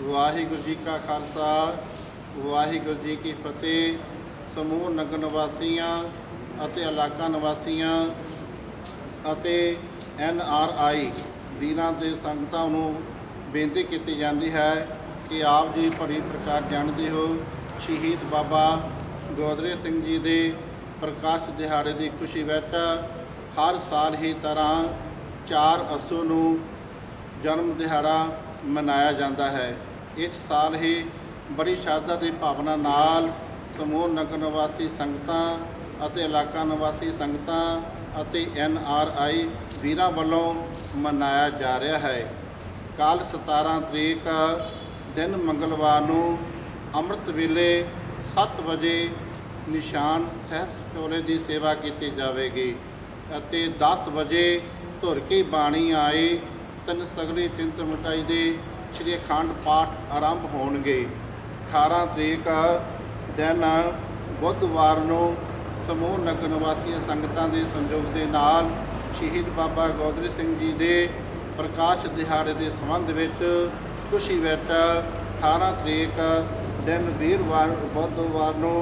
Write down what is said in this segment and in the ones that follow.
ਵਾਹਿਗੁਰੂ जी का खालसा वाहिगुरू जी की फतेह। समूह नगर निवासियों ਅਤੇ ਇਲਾਕਾ ਨਿਵਾਸੀਆਂ ਅਤੇ NRI ਵੀਰਾਂ ਦੇ ਸੰਗਤਾਂ ਨੂੰ ਬੇਨਤੀ ਕੀਤੀ ਜਾਂਦੀ ਹੈ कि आप जी भली प्रकार जानते हो शहीद बाबा गोदरे सिंह जी के प्रकाश दिहाड़े की खुशी विच हर साल ही तरह 4 अस्सू नूं जन्म दिहाड़ा मनाया जाता है। इस साल ही बड़ी श्रद्धा की भावना नाल समूह नगर निवासी संगतां ਅਤੇ इलाका निवासी संगतां ਅਤੇ NRI ਵੀਰਾਂ ਵੱਲੋਂ मनाया जा रहा है। कल 17 तरीक दिन मंगलवार ਨੂੰ ਅੰਮ੍ਰਿਤ ਵੇਲੇ 7 ਵਜੇ ਨਿਸ਼ਾਨ ਸਾਹਿਬ ਚੋਲੇ ਦੀ ਸੇਵਾ ਕੀਤੀ ਜਾਵੇਗੀ ਅਤੇ 10 ਵਜੇ ਧੁਰ ਕੀ ਬਾਣੀ ਆਏ ਤਿੰਨ ਸਗਲੀ ਚਿੰਤ ਮਿਟਾਈ ਦੇ ਸ਼੍ਰੀ ਅਖੰਡ ਪਾਠ ਆਰੰਭ ਹੋਣਗੇ। 18 ਤਰੀਕ ਦਿਨ ਬੁੱਧਵਾਰ ਨੂੰ ਸਮੂਹ ਨਗਰ ਨਿਵਾਸੀਆਂ ਸੰਗਤਾਂ ਦੇ ਸੰਯੋਗ ਦੇ ਨਾਲ ਸ਼ਹੀਦ ਬਾਬਾ ਗੋਦਰੇ ਸਿੰਘ ਜੀ ਦੇ ਪ੍ਰਕਾਸ਼ ਦਿਹਾੜੇ ਦੇ ਸੰਬੰਧ ਵਿੱਚ ਖੁਸ਼ੀ ਵਿੱਚ 18 ਤਰੀਕ ਦਿਨ ਵੀਰਵਾਰ ਬੁੱਧਵਾਰ ਨੂੰ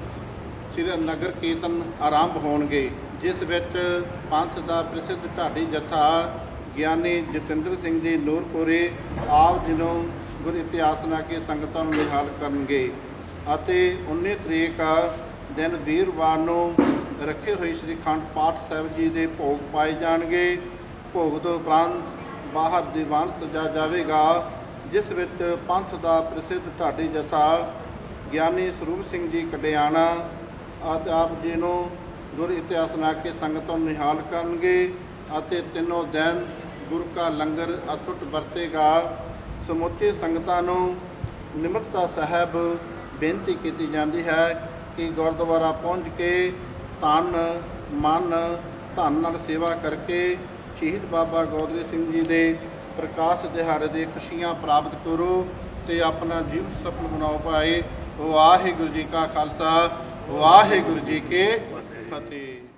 ਸ੍ਰੀ ਨਗਰ ਕੀਰਤਨ ਆਰੰਭ ਹੋਣਗੇ, ਜਿਸ ਵਿੱਚ ਪੰਥ ਦਾ ਪ੍ਰਸਿੱਧ ਢਾਡੀ ਜਥਾ ਗਿਆਨੀ ਜਤਿੰਦਰ ਸਿੰਘ ਜੀ ਨੂਰਪੁਰੇ ਆਪ ਜੀ ਨੂੰ ਗੁਰ ਇਤਿਹਾਸ ਨਾ ਕੇ ਸੰਗਤਾਂ ਨੂੰ ਨਿਹਾਲ ਕਰਨਗੇ ਅਤੇ 19 ਤਰੀਕ दिन वीरवार ਨੂੰ रखे हुए श्री अखंड पाठ साहिब जी के भोग पाए जाएंगे। भोग तो उपरंत बाहर दीवान सजा जाएगा, जिस विच पंथ का प्रसिद्ध ढाडी जथा ज्ञानी ਸਰੂਪ ਸਿੰਘ जी कडियाना आप जी ਨੂੰ गुर इतिहास ना के संगतों निहाल करनगे ਅਤੇ तीनों दिन गुरु का लंगर अटुट वरतेगा। समूचे संगतां ਨੂੰ निमरता साहब बेनती की जाती है कि गुरुद्वारा पहुँच के तन मन धन नाल सेवा करके शहीद बाबा गोदरे सिंह जी के प्रकाश दिहाड़े की खुशियाँ प्राप्त करो तो अपना जीवन सफल बनाओ पाए। वाहिगुरू जी का खालसा वाहिगुरू जी के फतेह।